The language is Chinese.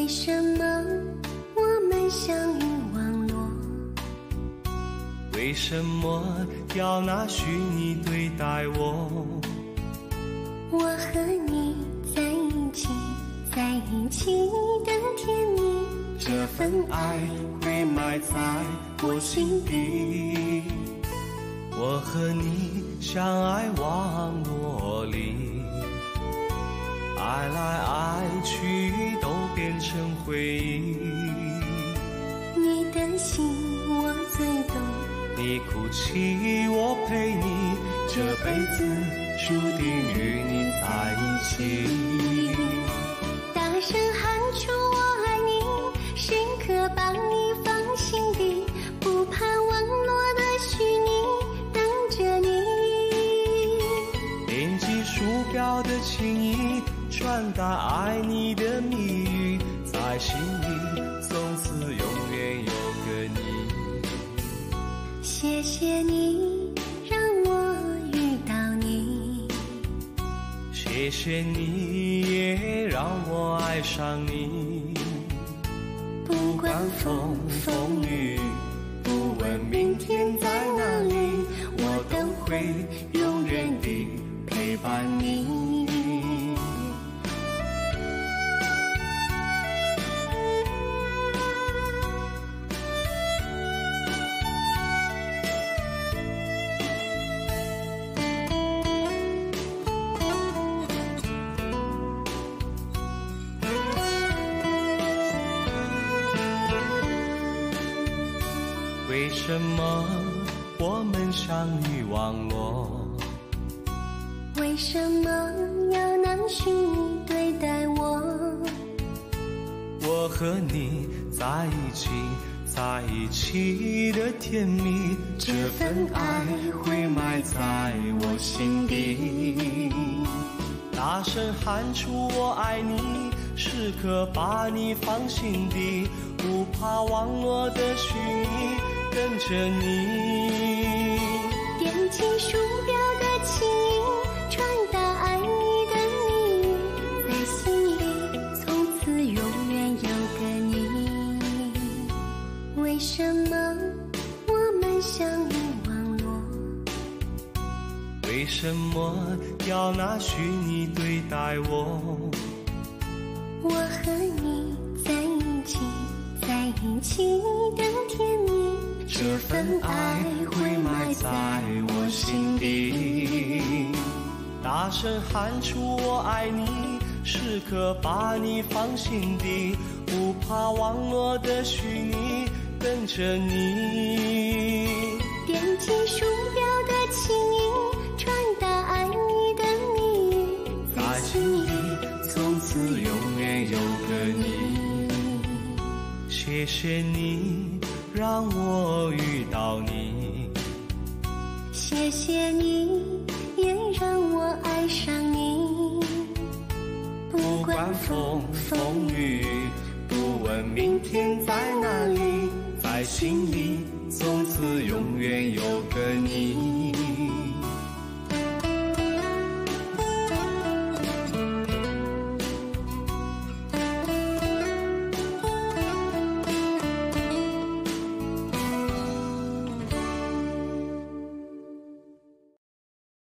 什么我们相遇网络？ 为什么要拿虚拟对待我？ 我和你在一起，在一起的甜蜜， 这份爱会埋在我心底。我和你相爱网络里，爱来爱去都变成回忆。 你的心我最懂， 你哭泣我陪你，这辈子注定与你在一起。 大声喊出我爱你，时刻把你放心底，不怕网络的虚拟，等着你。 点击鼠标的情意，传达爱你的蜜语，在心里从此永远有个你。 谢谢你让我遇到你， 谢谢你也让我爱上你。不管风风雨，不问明天在哪里，我都会永远地陪伴你。为什么我们相遇网络？ 为什么要拿虚拟对待我？ 我和你在一起，在一起的甜蜜，这份爱会埋在我心底。大声喊出我爱你，时刻把你放心底，不怕网络的虚拟，跟着你。 点击鼠标的情音，传达爱你的蜜语，在心里从此永远有个你。为什么我们相遇网络？ 为什么要拿虚拟对待我？ 我和你在一起，在一起的甜蜜， 这份爱会埋在我心底。大声喊出我爱你，时刻把你放心底，不怕网络的虚拟，跟着你。 点击鼠标的情音，传达爱你的蜜语， 在心里从此永远有个你。谢谢你让我遇到你， 谢谢你也让我爱上你。 不管风风雨，不问明天在哪里，在心里从此永远有个你。